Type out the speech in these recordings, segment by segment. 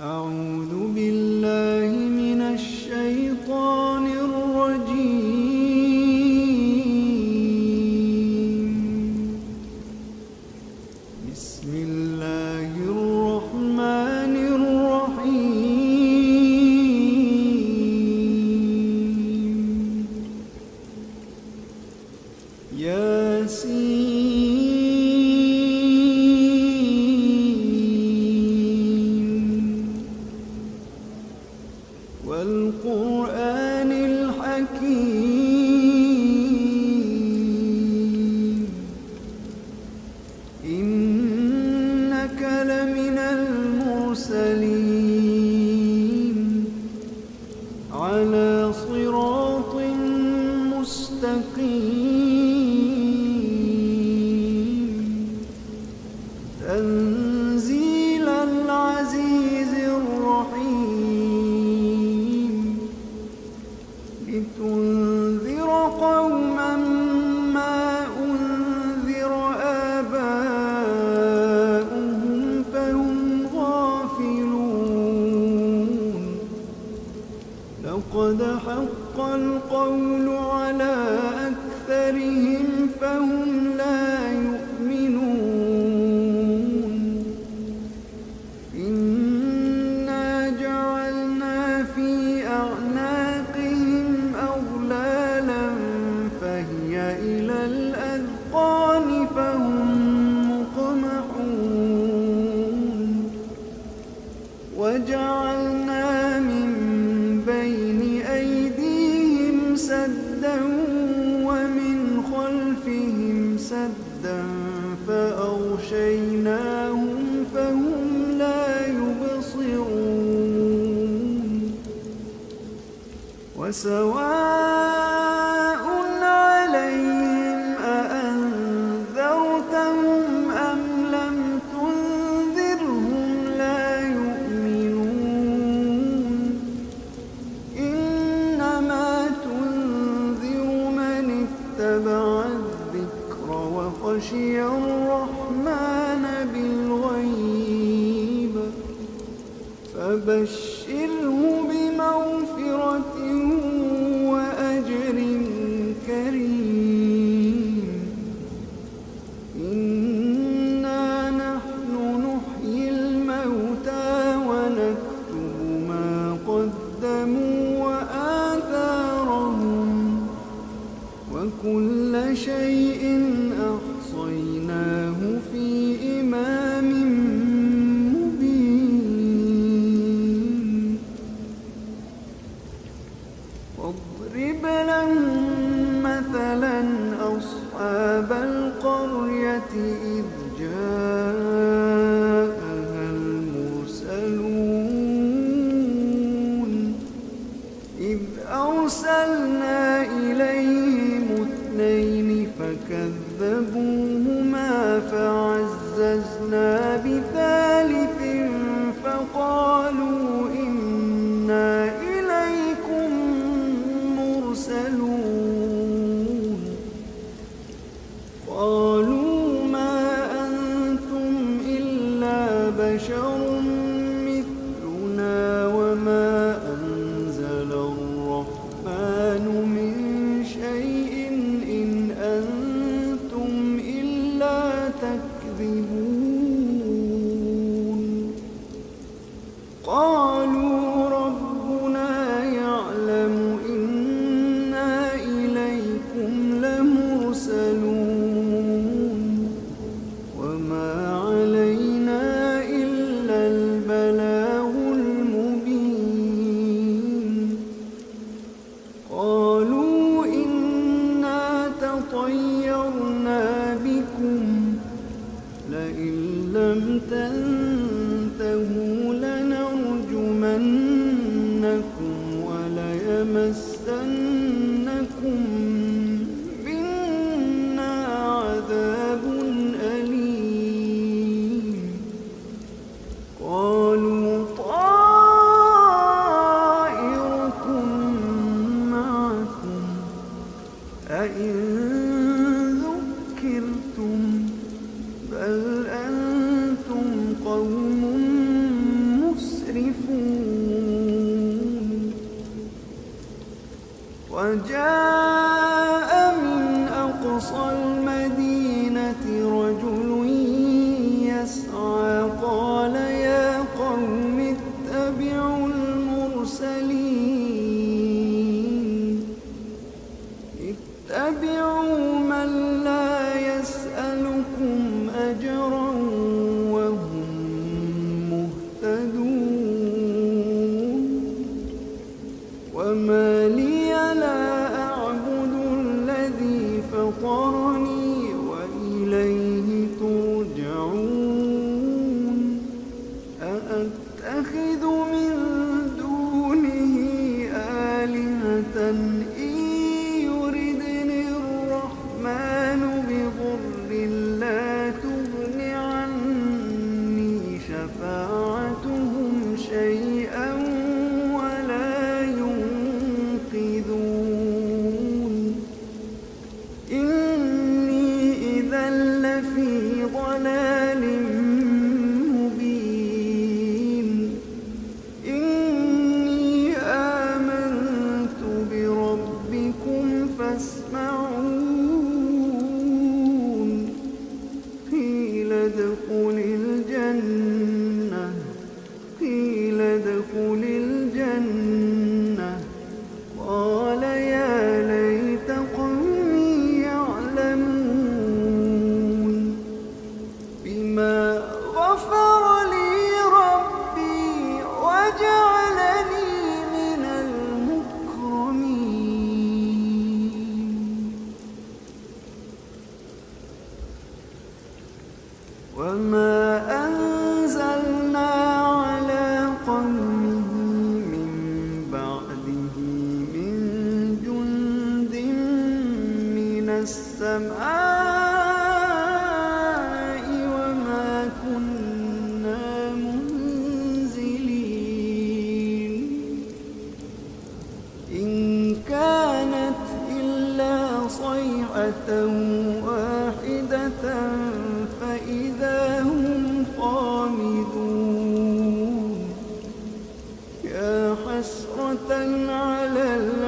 أعوذ بالله من الشيطان الرجيم. بسم الله الرحمن الرحيم. والقرآن الحكيم إنك لمن المرسلين على صراط مستقيم تنزيل العزيز الرحيم لتنذر قوما ما أنذر آباؤهم فهم غافلون لقد حق القول على أكثرهم فهم لا يؤمنون إنا جعلنا في أعناقهم أغلالا فهي إلى الأذقان فهم مقمحون وجعلنا من بين أيديهم سدا ومن خلفهم سدا فأغشيناهم فهم لا يبصرون وسواء عليهم أأنذرتهم أم لم تنذرهم لا يؤمنون إنما تنذر من اتبع الذكر وخشي الرحمن بالغيب فبشره بمغفرة وأجر كريم إنا نحن نحيي الموتى ونكتب ما قدموا وآثارهم وكل شيء أحصيناه في إمام مبين واضرب لهم مثلا أصحاب القرية إذ جاءها المرسلون إذ أرسلنا إليهم اثنين فكذبوهما فعززنا بثالث فقالوا إنا إليكم مرسلون قالوا ما أنتم إلا بشر مثلنا وما أنزل الرحمن من شيء إن أنتم إلا تكذبون قالوا ربنا يعلم إنا إليكم لمرسلون وما علينا إلا البلاغ المبين قالوا إنا تطيرنا بكم لئن لم تنتهوا لنرجمنكم وليمسنكم منا عذاب أليم قالوا يزلفون وجاء من أقصى المدينة رجل يسعى قال يا قوم اتبعوا المرسلين اتبعوا من لا يسألكم أجرا وهم مهتدون وما لي لا أعبد الذي فطرني وإليه ترجعون أأتخذ من دونه آلهة إن يردني الرحمن بضر لا تغن عني شفاعتهم شيئا ولا ينقذون إني إذا لفي ضلال مبين إني آمنت بربكم فاسمعون قيل ادخل الجنة قال يا ليت قومي يعلمون بما غفر لي ربي وجعلني من المكرمين وما أنزلنا على قومه من بعده من جند من السماء وما كنا منزلين إن كانت إلا صيحة واحدة فإذا هم خامدون يا حسرة على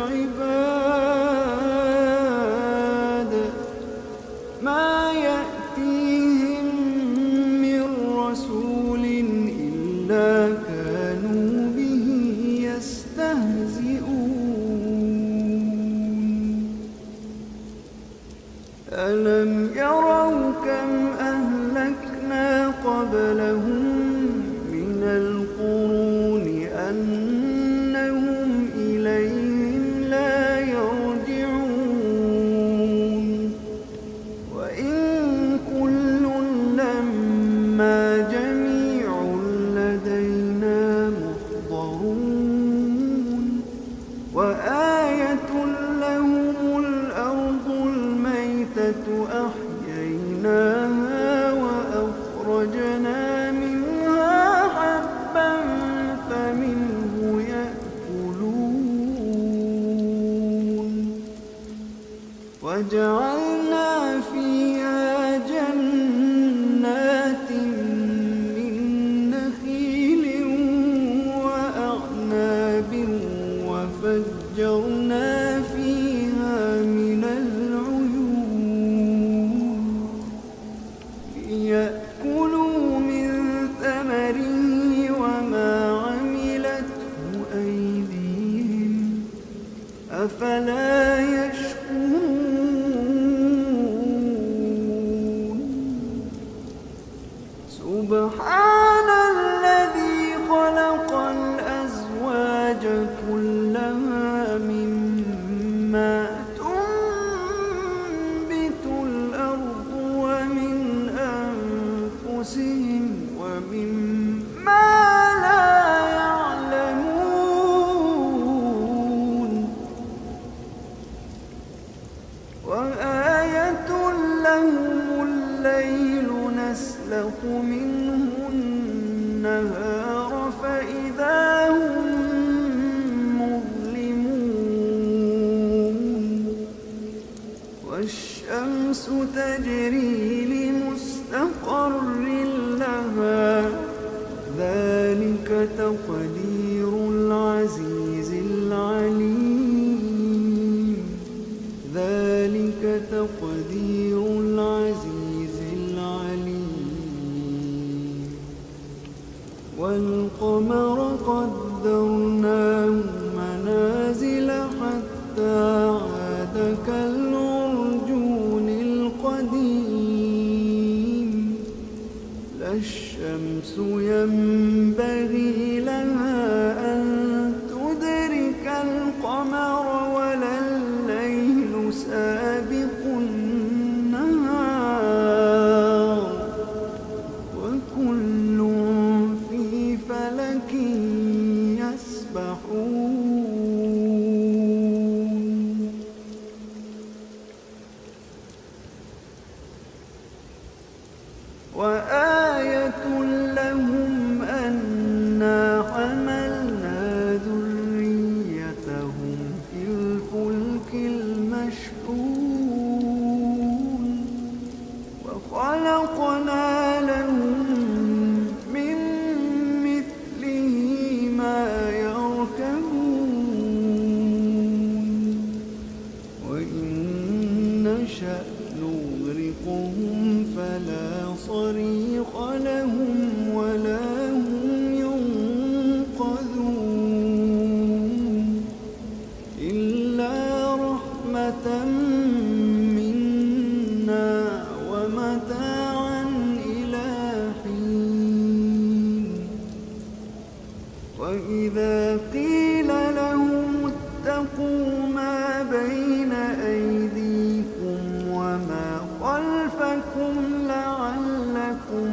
العباد ما يأتيهم من رسول إلا كانوا به يستهزئون ألم يروا كم أهلكنا قبلهم من القرون أنهم إليهم لا يرجعون وإن كل لما جميع لدينا محضرون وآية لهم الأرض الميتة أحييناها وأخرجنا منها حبا فمنه يأكلون وجعلنا فيها جنات من نخيل وأعناب وفجرنا فيها من العيون ليأكلوا من ثمره وما عملته أيديهم أفلا يشكرون سبحان الذي خلق الأزواج كلها مما تنبت الأرض ومن أنفسهم ومما لا يعلمون تقدير العزيز العليم. ذلك تقدير العزيز العليم. والقمر قدرناه منازل حتى عاد كالعرجون القديم. لا الشمس ينبغي لها أن تدرك القمر ولا الليل سابق النهار وكل في فلك يسبحون. وآية لهم أنا حملنا ذريتهم في الفلك المشحون وخلقنا لهم من مثله ما يركبون. وإن نشأ نغرقهم فلا صريخ لهم ولا هم ينقذون إلا رحمة منا ومتاعا إلى حين. وإذا قيل لهم اتقوا ما بين أيديكم وما خلفكم لعلكم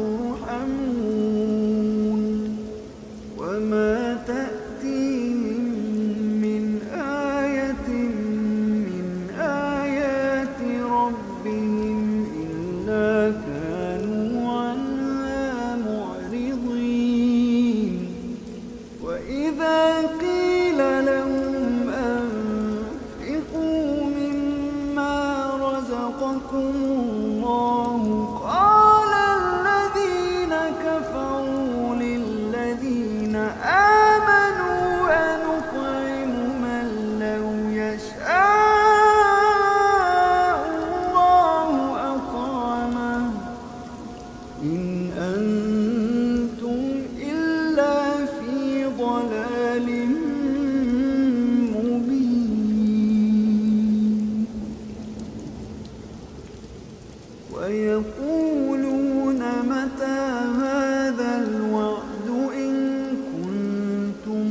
ترحمون. وما تأتيهم من آية من آيات ربهم إلا كانوا عنها معرضين. وإذا قيل لهم أنفقوا مما رزقكم الله قال الذين كفروا للذين آمنوا أنطعم من لو يشاء الله أطعمه إن أنتم إلا في ضلال مبين. ويقولون متى هذا الوعد إن كنتم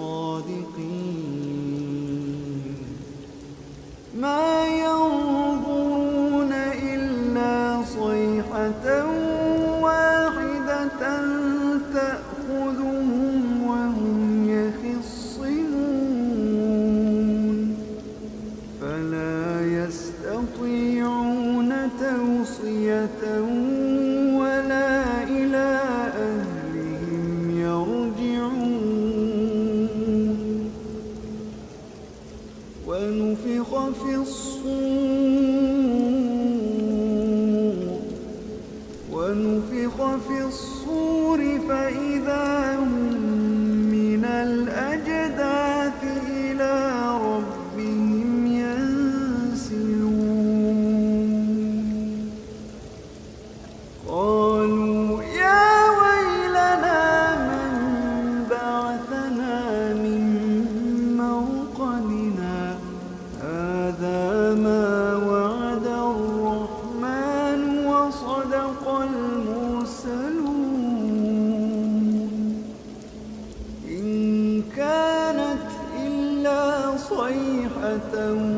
صادقين. ما ينظرون إلا صيحة واحدة تأخذهم وهم يخصمون فلا يستطيعون توصية ولا إلى أهلهم يرجعون. ونفخ في الصور فإذا هم من الأجداث إلى ربهم ينسلون. قالوا يا ويلنا من بعثنا من مرقدنا هذا ما وعد الرحمن وصدق المرسلون. إن كانت إلا صيحة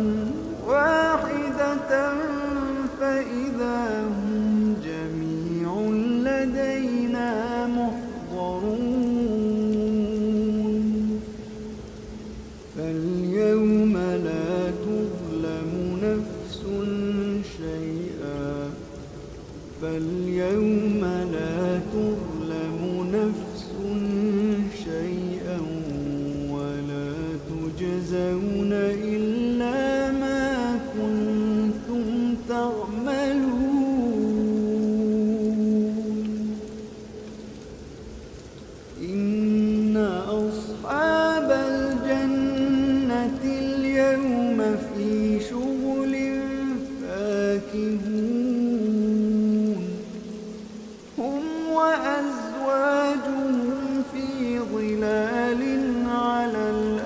واحدة فإذا هم جميع لدينا محضرون. فاليوم لا تظلم نفس شيئا ولا تجزون إلا أصحاب الجنة اليوم في شغل فاكهون هم وأزواجهم في ظلال على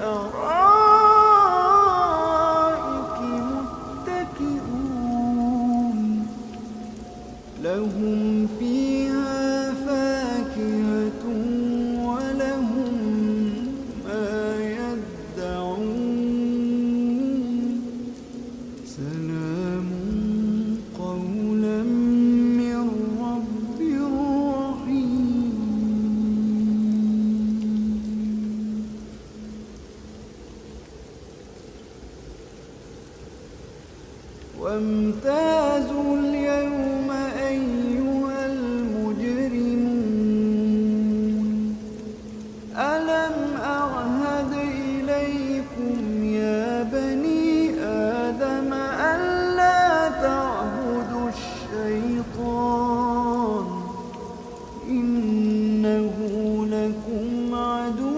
الأرائك متكئون لهم فيها فاكهة ولهم ما يدعون سلام قولا من رب رحيم وامتازوا اليوم أيها المجرمون ألم أعهد إليكم يا بني آدم ألا تعبدوا الشيطان إنه لكم عدو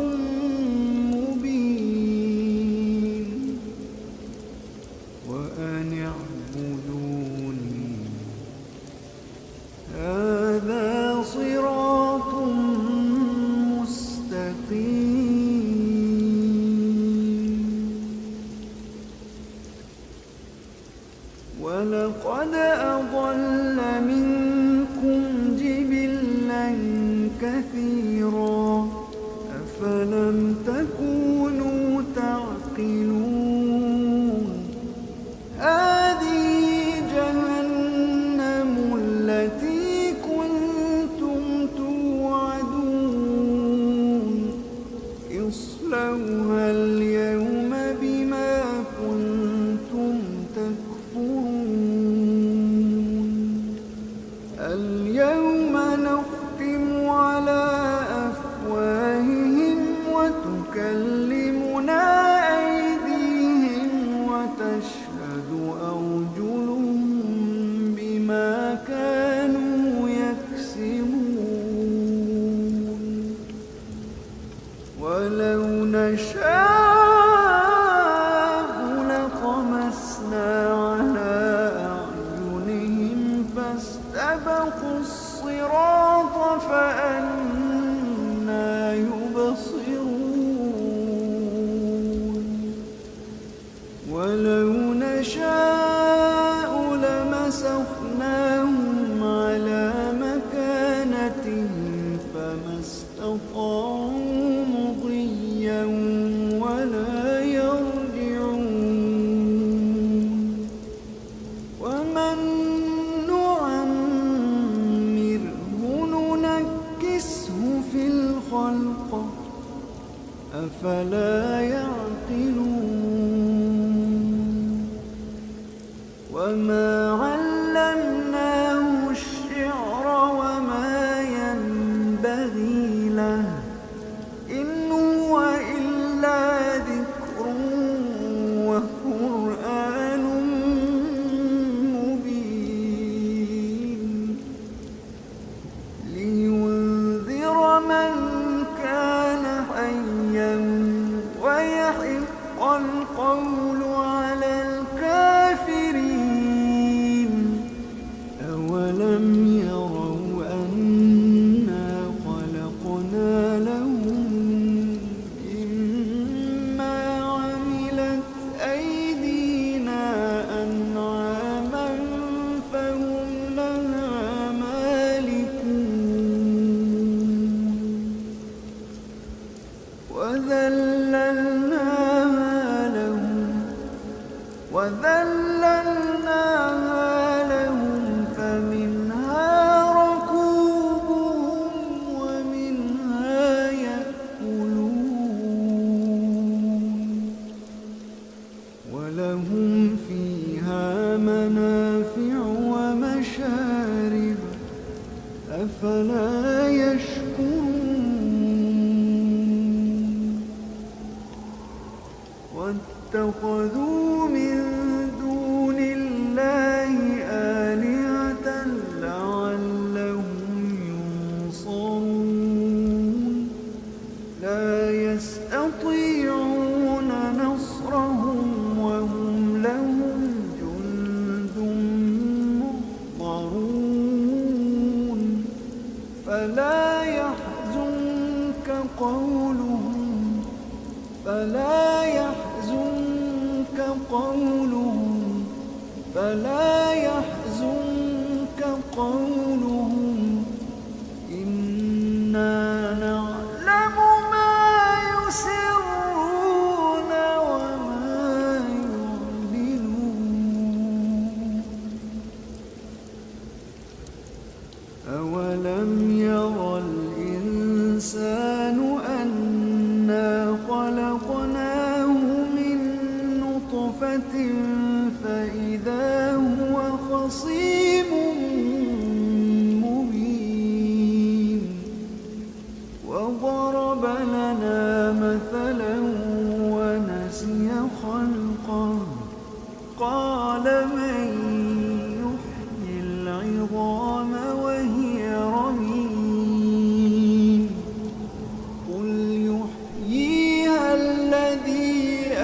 مبين وأن اعبدوني هذا صراط مستقيم ولقد أضل منكم جبلا كثيرا أفلم تكونوا تعقلون هذه جهنم التي كنتم توعدون اصلوها اليوم بما كنتم تكفرون اليوم نختم على أفواههم وتكلمنا أيديهم وتشهد أرجلهم بما كانوا يكسبون ولو نشاء لطمسنا على أعينهم فاستبقوا الصراط فأنى يبصرون ولو نشاء لمسخناهم على مكانتهم فما استطاعوا مضيا ولا يرجعون ومن نعمره ننكسه في الخلق أفلا يعقلون وما علمناه الشعر وما ينبغي له إن هو إلا ذكر وقرآن مبين لينذر من كان حيا ويحق القول على الكافرين أولم يروا أنا خلقنا لهم مما عملت أيدينا أنعاما فهم لها مالكون وذللناها لهم فمنها ركوبهم ومنها يأكلون ولهم فيها منافع ومشارب أفلا يشكرون واتخذوا من دون الله آلهة لعلهم ينصرون لا يستطيعون نصرهم وهم لهم جند محضرون فلا يحزنك قولهم إنا نعلم ما يسرون وما يعلنون أولم ير الإنسان أنا خلقناه من نطفة فإذا هو خصيم مبين وضرب لنا مثلا ونسي خلقه قال من يحيي العظام وهي رميم قل يحييها الذي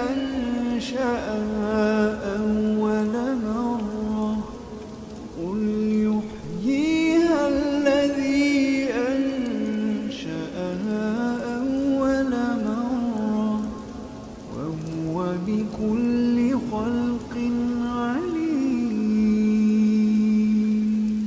أنشأها أول مرة وهو بكل خلق عليم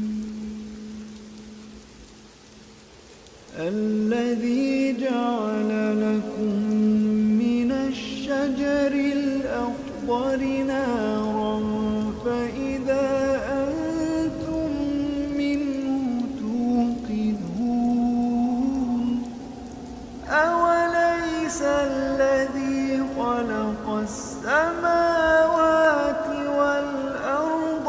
الذي جعل لكم من الشجر الأخضر نارا فإذا أنتم منه توقدون أوليس الذي خلق السماوات والأرض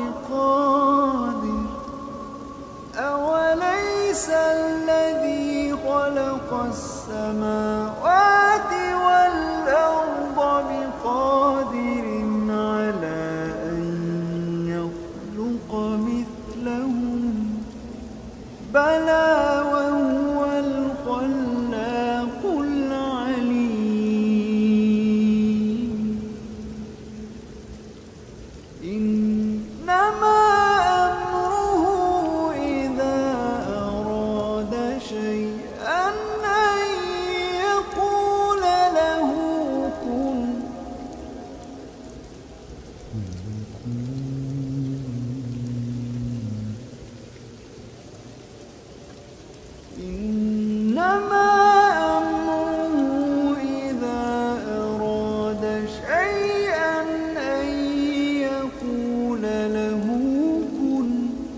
بقادر على أن يخلق مثلهم بلى وهو الخلاق العليم إنما أمره إذا أراد شيئا أن يقول له كن إنما أمره إذا أراد شيئا أن يقول له كن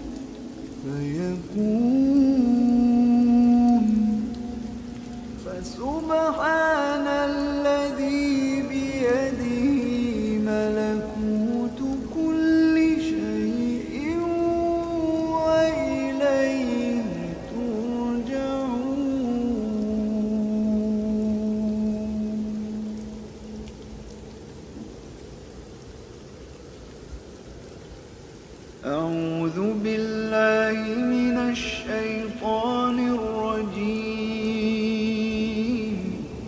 فيكون فسبحان الذي بيده ملكوت كل شيء وإليه أعوذ بالله من الشيطان الرجيم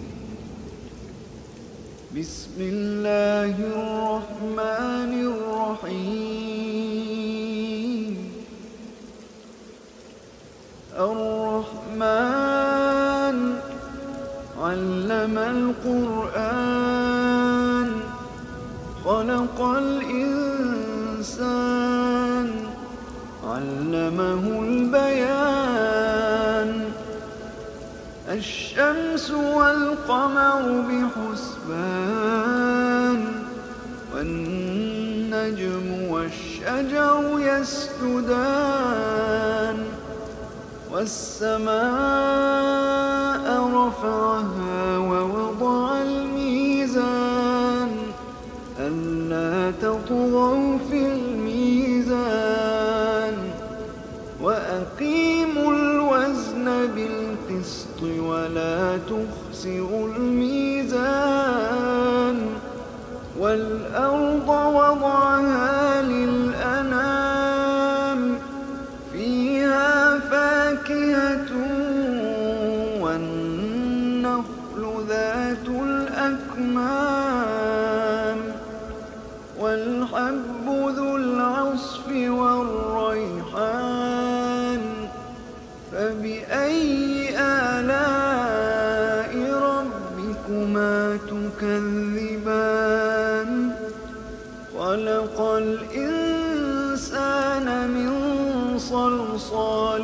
بسم الله الرحمن الرحيم الرحمن علم القرآن خلق الإنسان علمه البيان الشمس والقمر بحسبان والنجم والشجر يسجدان والسماء رفعها ووضع الميزان ألا تطغوا في الميزان وأقيموا الوزن بالقسط ولا تخسروا الميزان والأرض وضعها للأنام فيها فاكهة والنخل والنخل ذات الأكمام والحب ذو العصف والريحان فبأي آلاء ربكما تكذبان خلق الإنسان من صلصال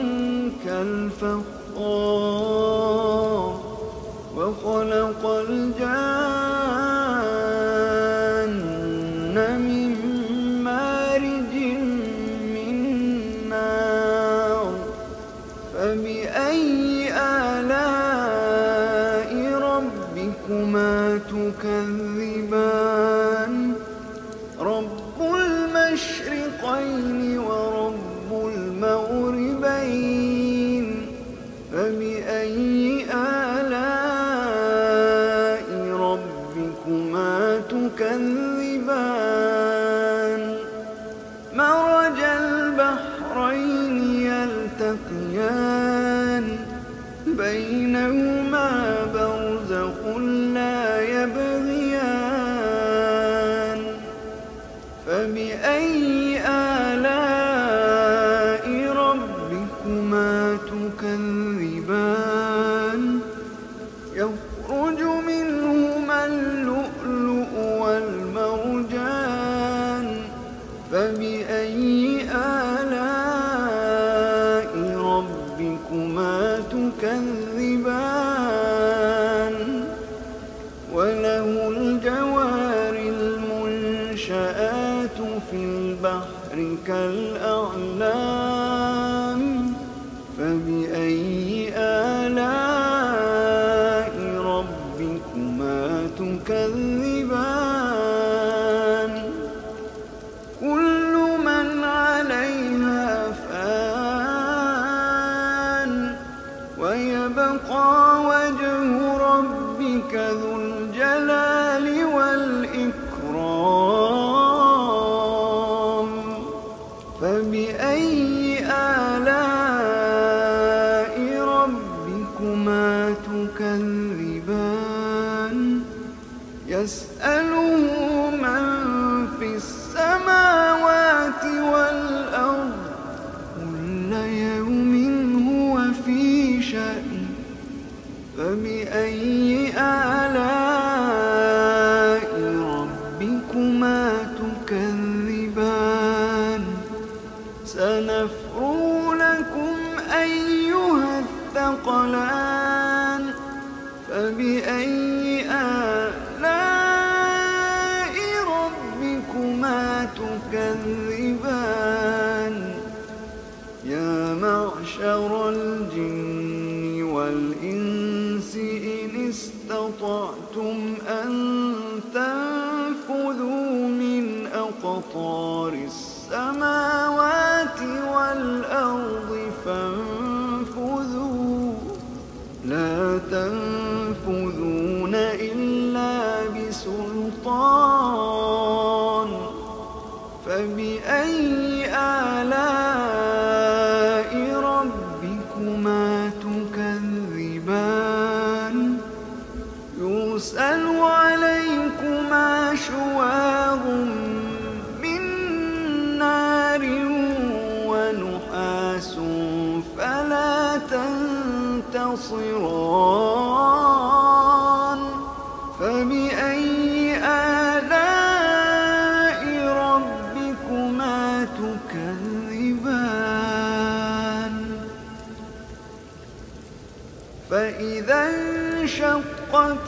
كالفخار وخلق الجان من مارج من نار فبأي آلاء ربكما تكذبان رب المشرقين ورب المغربين فبأي آلاء ربكما تكذبان مرج البحرين يلتقيان بينهما برزخ لا يبغيان فبأي آلاء ربكما تكذبان يخرج منهما اللؤلؤ والمرجان فبأي آلاء ربكما تكذبان وله الجوار المنشآت في البحر كالأعلام فبأي آلاء ربكما تكذبان كل من عليها فان ويبقى وجه ربك ذو الجلال والإكرام فبأي آلاء ربكما تكذبان يسأله من في السماوات والأرض كل يوم هو في شأن فبأي آلاء ربكما تكذبان سنفرغ لكم أيها الثقلان فبأي آلاء ربكما تكذبان يا معشر الجن والإنس إن استطعتم أن تنفذوا من أقطار السماوات والأرض فانفذوا لا تنفذون إلا بسلطان فبأي آلاء ربكما تكذبان يرسل عليكما شواظ من نار ونحاس فلا تنتصران فبأي آلاء ربكما تكذبان فإذا انشقت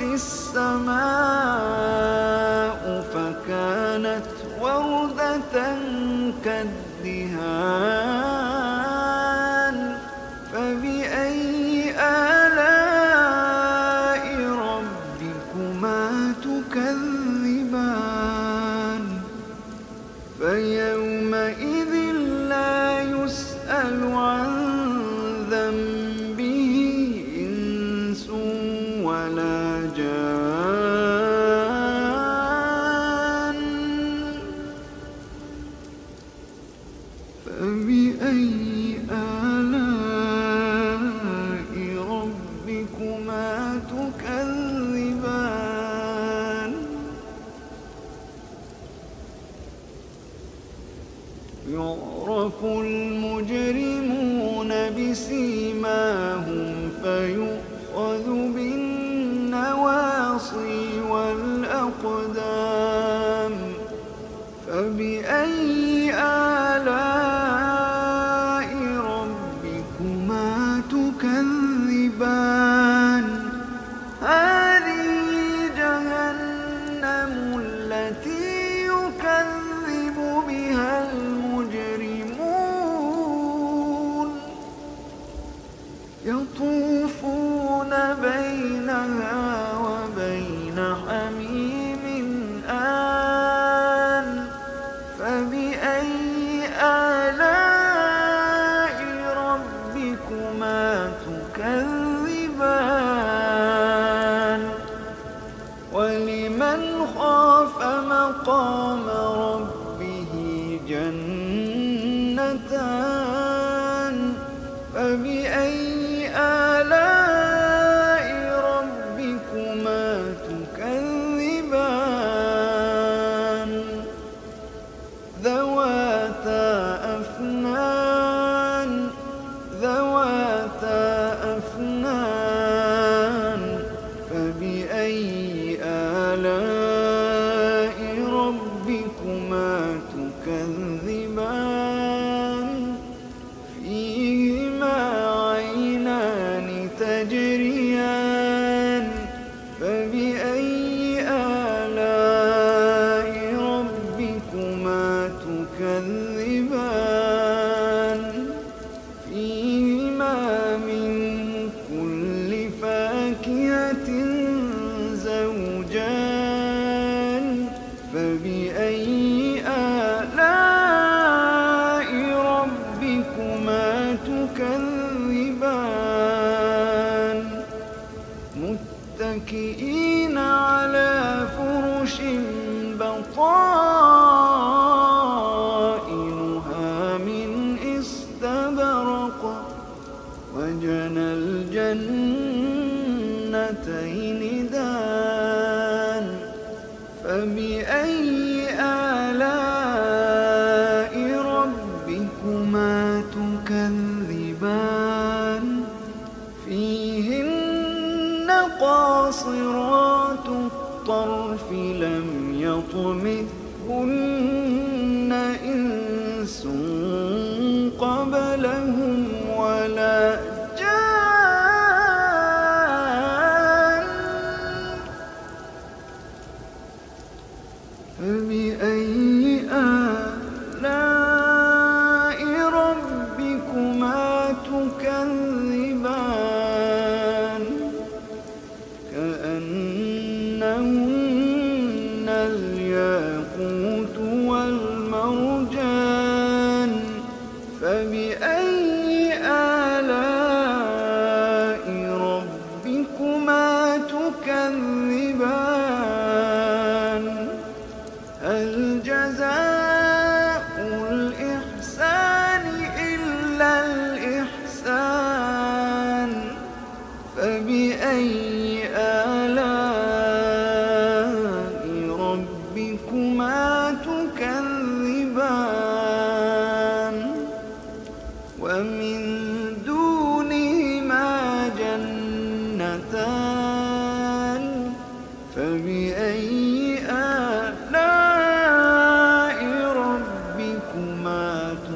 السماء فكانت وردة كالدهان فبأي آلاء ربكما تكذبان فيومئذ لا يسأل عن ذنبه إنس ولا جان فبأي آلاء ربكما تكذبان يعرف المجرمون بسيماهم فيؤخذ بالنواصي والأقدام فبأي آلاء ربكما تكذبان هذه جهنم التي يكذب بها المجرمون يطوفون بينها وبين حميم آن فبأي آلاء ربكما تكذبان ولمن خاف مقام ربه جنتان فبأي آلاء ربكما تكذبان ذواتا أفنان فبأي آلاء ربكما تكذبان فيهما عينان تجريان فبأي آلاء ربكما تكذبان فيهما من كل فاكهة زوجان فبأي آلاء ربكما تكذبان متكئين على فرش بطائنها من استبرق وجنى الجنتين دان فبأي آلاء ربكما تكذبان فيهن قاصرات الطرف لم يطمثهن إنس قبلهم ولا جان فبأي آلاء ربكما تكذبان كأنهن الياقوت والمرجان فبأي آلاء ربكما تكذبان هل جزاء الإحسان إلا الإحسان فبأي آلاء ربكما تكذبان ومن دونهما جنتان فبأي آلاء ربكما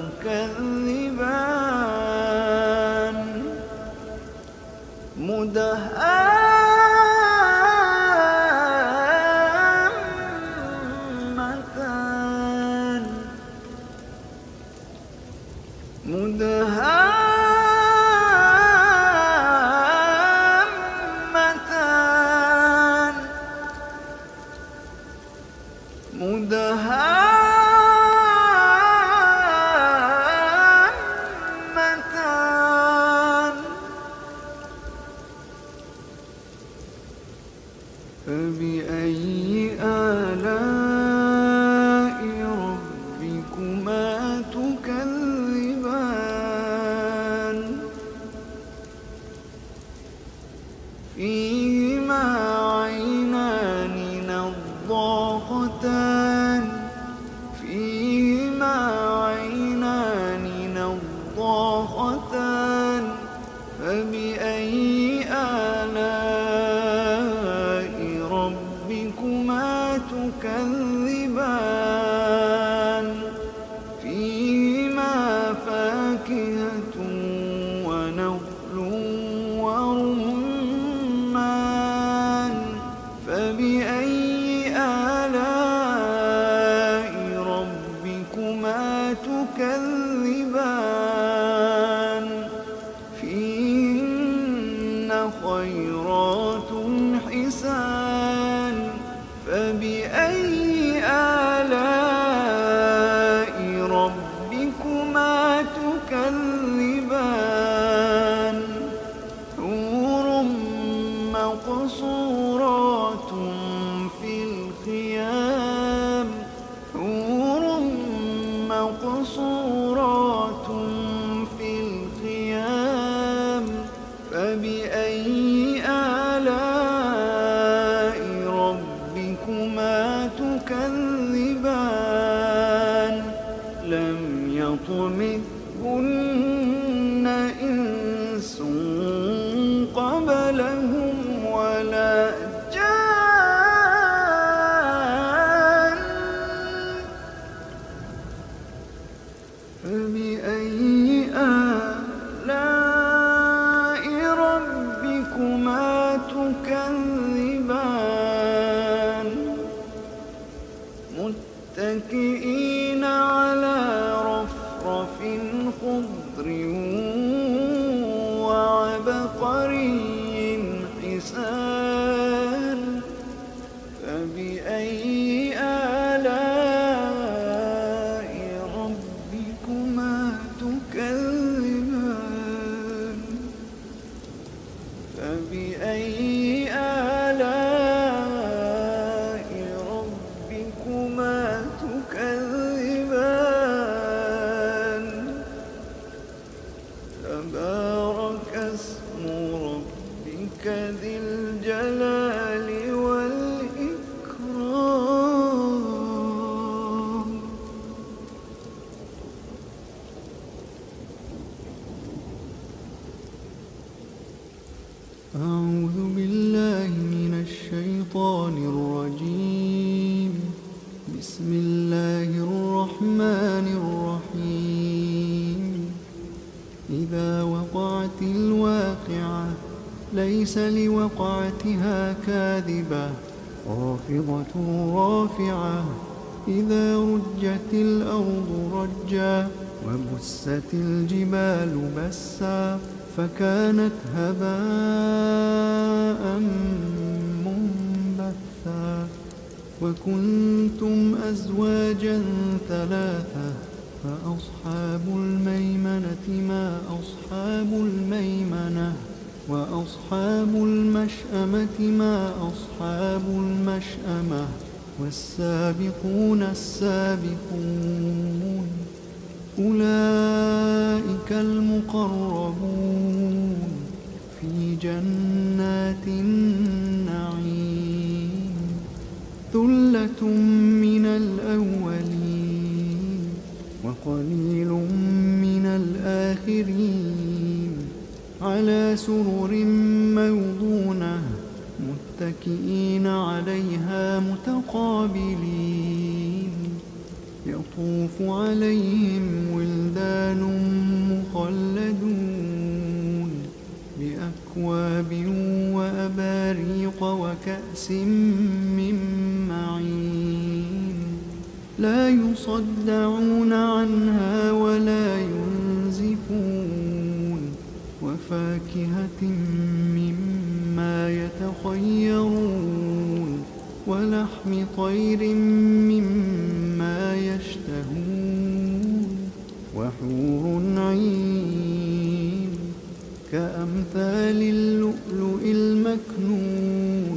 تكذبان مدهامتان فبأي آلاء ربكما تكذبان فيه مقصورات في الخيام حور مقصورات في الخيام فبأي آلاء ربكما تكذبان لم يطمثهن إنس قبلهم ولا جان فبأي آلاء ربكما تكذبان متكئين على رفرف خضر وعبقري حسان فبأي آلاء ربكما تكذبان فبأي آلاء ربكما تكذبان تبارك اسم ربك ذي الجلال والإكرام. أعوذ بالله من الشيطان الرجيم. بسم الله الرحمن الرحيم. إذا وقعت الواقعة ليس لوقعتها كاذبة خافضة رافعة إذا رجت الأرض رجا وبست الجبال بسا فكانت هباء منبثا وكنتم أزواجا ثلاثة فأصحاب الميمنة ما أصحاب الميمنة وأصحاب المشأمة ما أصحاب المشأمة والسابقون السابقون أولئك المقربون في جنات النعيم ثلة من الأولين وقليل من الآخرين على سرر موضونة متكئين عليها متقابلين يطوف عليهم ولدان مخلدون بأكواب وأباريق وكأس من معين لا يصدعون عنها ولا ينزفون وفاكهة مما يتخيرون ولحم طير مما يشتهون وحور عين كأمثال اللؤلؤ المكنون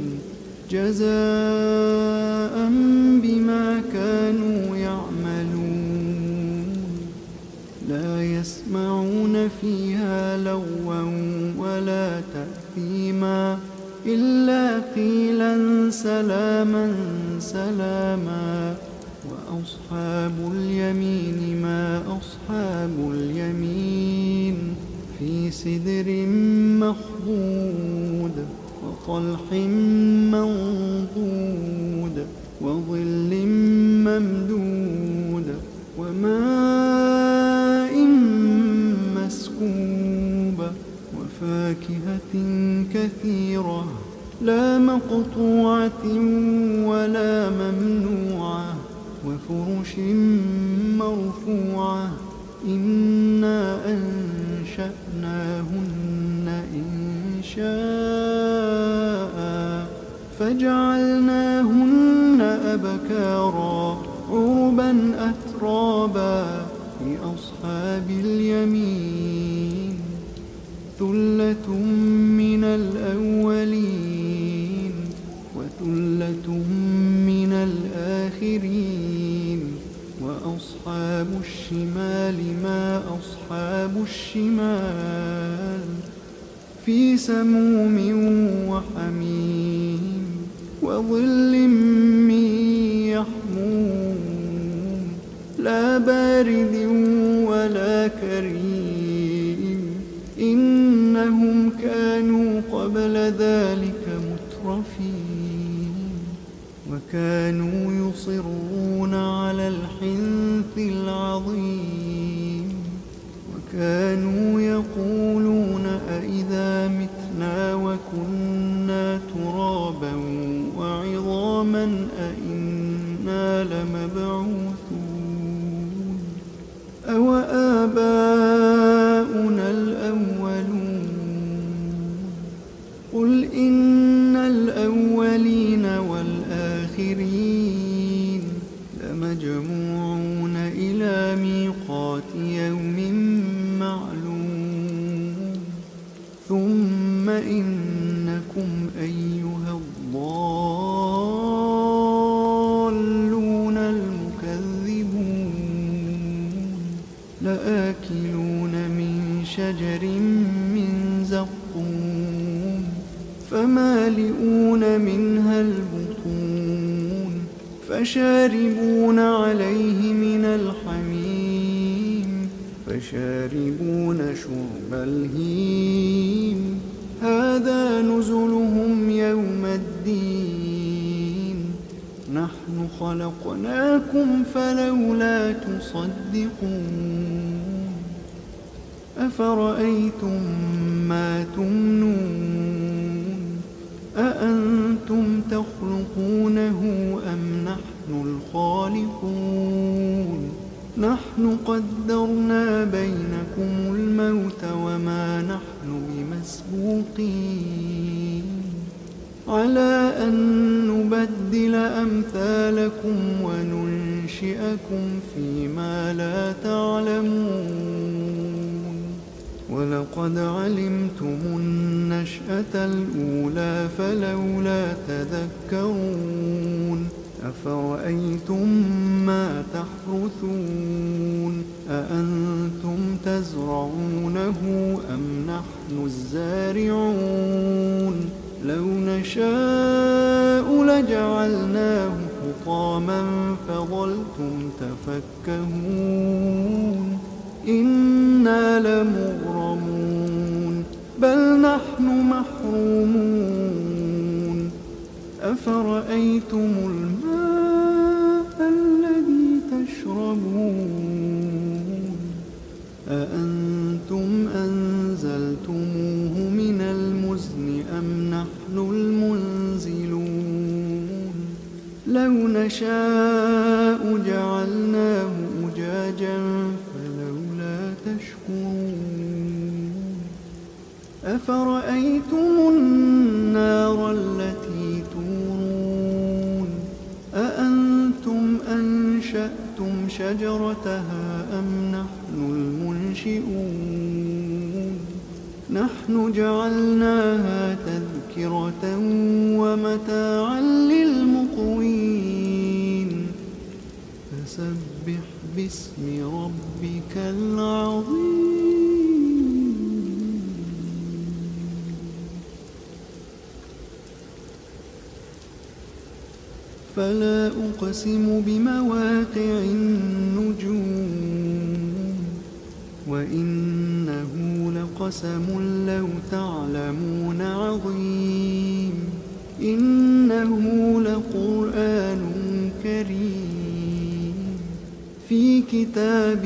جزاء بما كانوا يعملون لا يسمعون فيها لغوا ولا تأثيما إلا قيلا سلاما سلاما وأصحاب اليمين ما أصحاب اليمين في سدر مخضود وطلح منضود وظل ممدود وماء مسكوب وفاكهة كثيرة لا مقطوعة ولا ممنوعة وفرش مرفوعة إنا أنشأناهن إنشاء فجعلناهن أبكارا عربا أترابا لأصحاب اليمين ثلة من الأولين الشمال ما أصحاب الشمال في سموم وحميم وظل من يحموم لا بارد ولا كريم إنهم كانوا قبل ذلك مترفين وكانوا يصرون على الحنث العظيم وكانوا يقولون أئذا متنا وكنا ترابا وعظاما أئنا لمبعوثون أوآباؤنا الأولون قل إن الأولين والآخرين لمجموعون إلى ميقات يوم معلوم ثم إنكم أيها الضالون المكذبون لآكلون من شجر من زقوم فمالئون منها البطون فشاربون عليه من الحميم فشاربون شرب الهيم هذا نزلهم يوم الدين نحن خلقناكم فلولا تصدقون أفرأيتم ما تمنون أأنتم تخلقونه أم نحن الخالقون نحن قدرنا بينكم الموت وما نحن بمسبوقين على أن نبدل أمثالكم وننشئكم فيما لا تعلمون ولقد علمتم النشأة الأولى فلولا تذكرون أفرأيتم ما تحرثون أأنتم تزرعونه أم نحن الزارعون لو نشاء لجعلناه حطاما فظلتم تفكهون إنا لمغرمون بل نحن محرومون أفرأيتم الماء الذي تشربون أأنتم أنزلتموه من المزن أم نحن المنزلون لو نشاء جعلناه أجاجا فلولا تشكرون أفرأيتم النار التي تورون أأنتم أنشأتم شجرتها أم نحن المنشئون نحن جعلناها تذكرة ومتاعا للمقوين فسبح باسم ربك العظيم فلا أقسم بمواقع النجوم وإنه لقسم لو تعلمون عظيم إنه لقرآن كريم في كتاب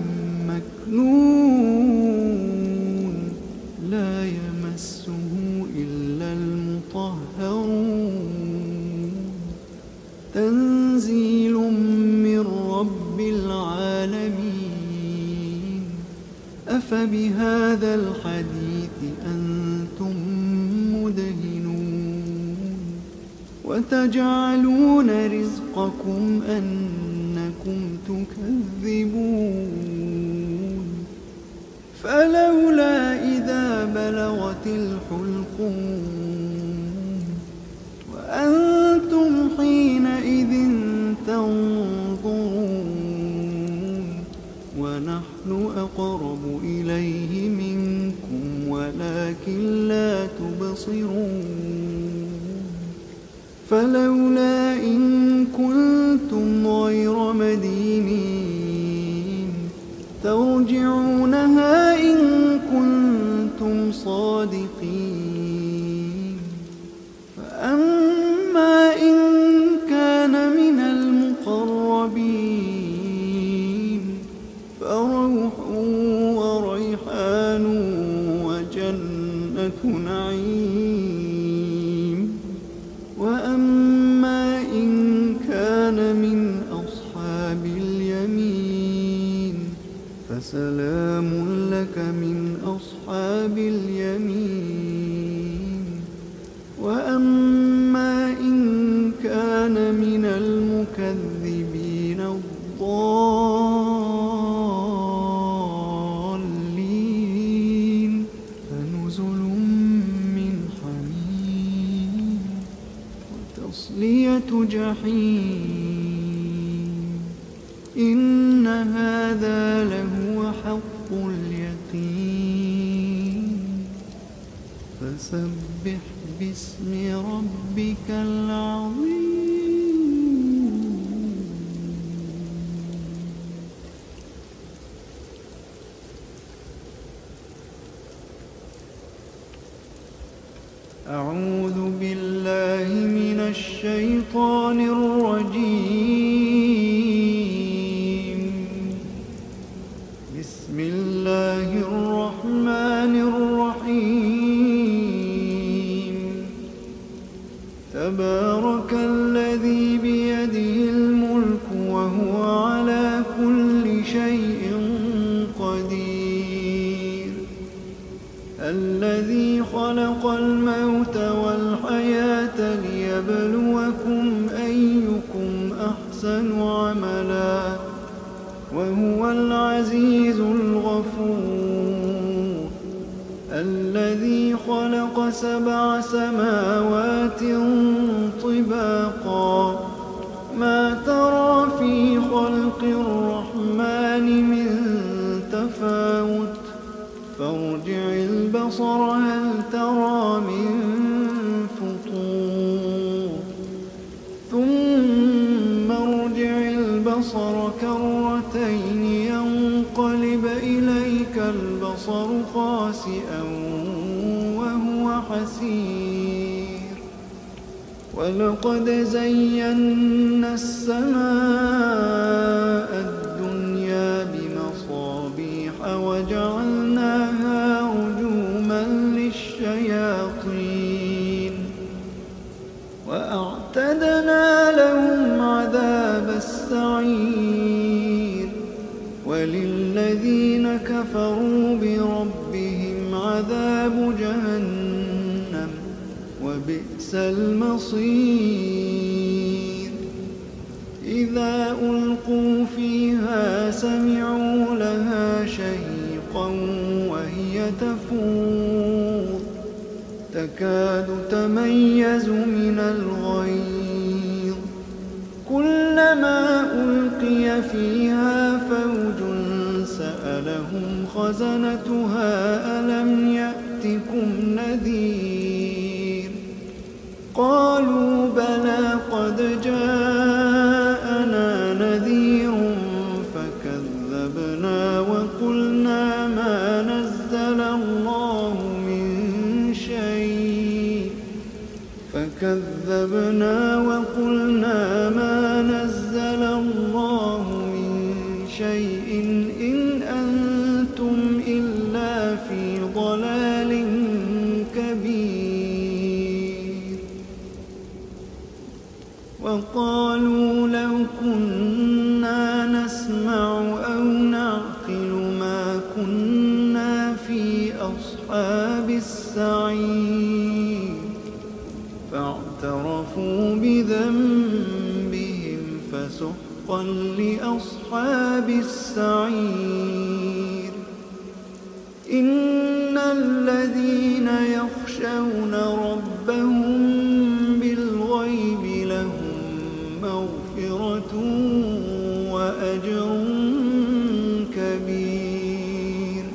مكنون لا يمسه إلا المطهرون تنزيل من رب العالمين أفبهذا الحديث أنتم مدهنون وتجعلون رزقكم أنكم تكذبون فلولا إذا بلغت الحلقوم وأنتم حينئذ تنظرون فلولا إن كنتم غير مدينين ترجعونها إن كنتم صادقين. فأما إن كان من المقربين فروح وريحان وجنة نعيم. وأما إن كان من أصحاب اليمين فسلام لك من أصحاب اليمين. وأما إن كان من المكذبين الضالين فنزل من حميم وتصلية جحيم. إن هذا لهو حق اليقين. فسبح باسم ربك العظيم. أعوذ بالله من الشيطان الرجيم. بسم الله الرحمن الرحيم. تبارك الذي بيده الملك وهو على كل شيء قدير. الذي خلق الموت والحياة ليبلوكم أيكم أحسن عملا وهو العزيز الغفور. الذي خلق 7 سماوات طباقا ما ترى في خلق الرحمن من تفاوت فارجع البصر هل ترى من فطور ثم ارجع البصر كرتين ينقلب إليك البصر خاسئا وهو حسير. ولقد زينا السماء الدنيا بمصابيح وجعلناها رجوما للشياطين وأعتدنا لهم عذاب السعير. وللذين كفروا بربهم عذاب جهنم وبئس المصير. إذا ألقوا فيها سمعوا لها شهيقا وهي تفور تكاد تميز من الغيظ. كلما ألقي فيها فوج سألهم خزنتها ألم يأتكم نذير. قالوا بلى قد جاءنا نذير فكذبنا وقلنا ما نزل الله من شيء إن أنتم إلا في ضلال كبير. وقالوا لو كنا نسمع أو نعقل ما كنا في أصحاب السعير. فاعترفوا بذنبهم فسحقا لأصحاب السعير. إن الذين يخشون ربهم بالغيب لهم مغفرة وأجر كبير.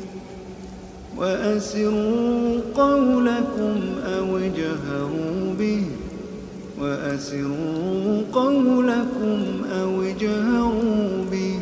وأسروا قولكم أو اجهروا به وأسروا قولكم أو اجهروا به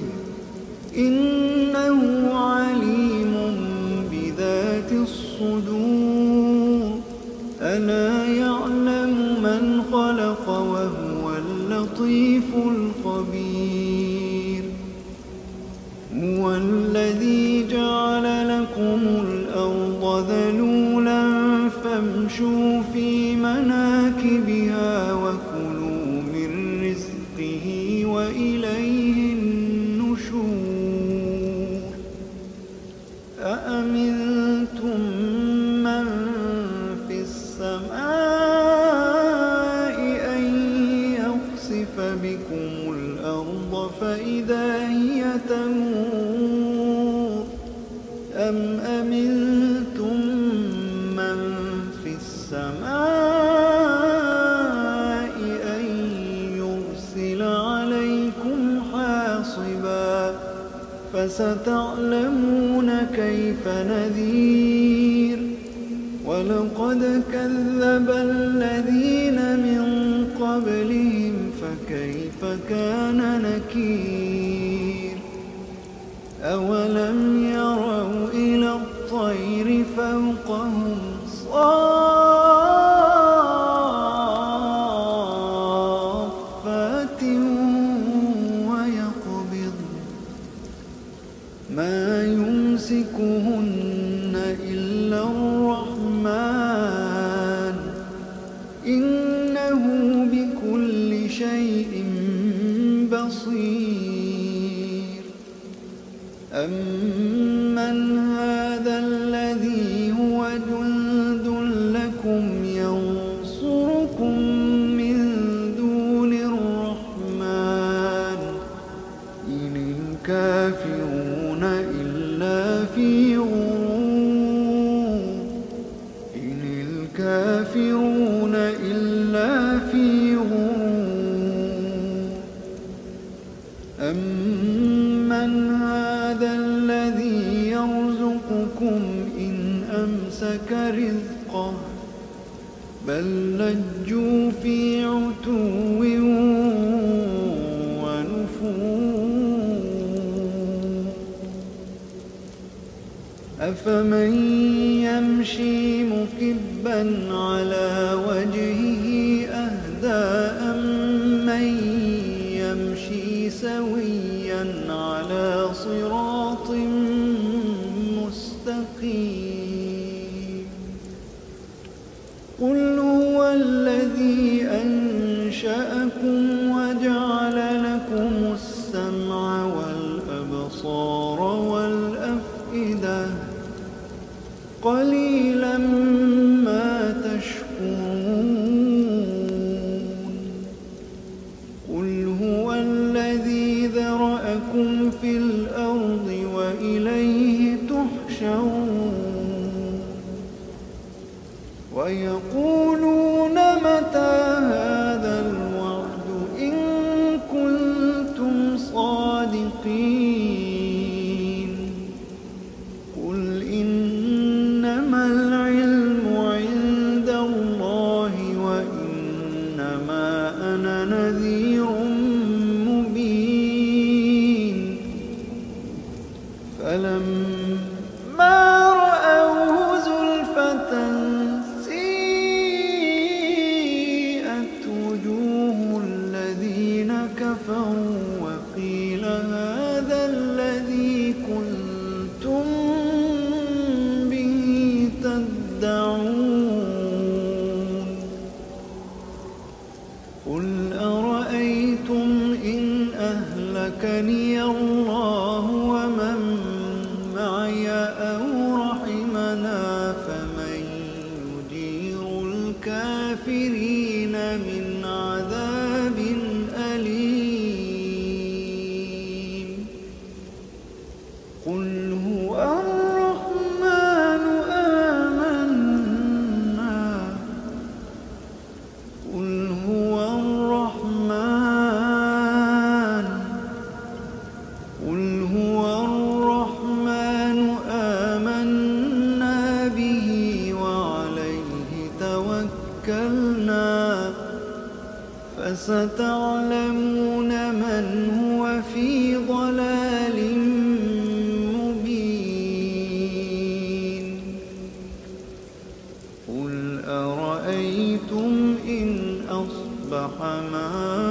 إنه عليم بذات الصدور ألا يعلم من خلق وهو اللطيف الخبير هو الذي جعل لكم الأرض ذلولا فامشوا في مناكبها وكلوا من رزقه وإليه النشور أأمنتم من في السماء أن يخسف بكم الأرض فإذا هي تمور أم أمنتم من في السماء أن يرسل عليكم حاصبا فستعلمون كيف نذير ولقد كذب الذين من قبلهم فكيف كان نكير أولم يروا إلى الطير فوقهم صافات ويقبض ما يمسكهن إلا الرحمن إنه بكل شيء بصير أمن هذا الذي هو جند لكم ينصركم من دون الرحمن إن الكافرون إلا في غرور إن الكافرون إلا في غرور أمن هذا الذي يرزقكم إن أمسك رزقه بل لجوا في عتو ونفور أفمن يمشي مكبا على وجهه أهدى أمن يمشي سويا على صراط مستقيم قل هو الذي أنشأكم وجعل لكم السمع والأبصار والأفئدة قليلا ما تشكرون قل هو الذي ذرأكم في الأرض وإليه تحشرون ويقولون متى هذا الوعد إن كنتم صادقين قل إنما العلم عند الله وإنما أنا نذير مبين فلما رأوه زلفة سيئت وجوه الذين كفروا وقيل هذا الذي كنتم به تدعون قل أرأيتم إن أهلكني الله ومن معي أو رحمنا فمن يجير الكافرين من عذاب أليم قل هو الرحمن آمنا قل هو الرحمن قل فستعلمون من هو في ضلال مبين. قل أرأيتم إن أصبح ماؤكم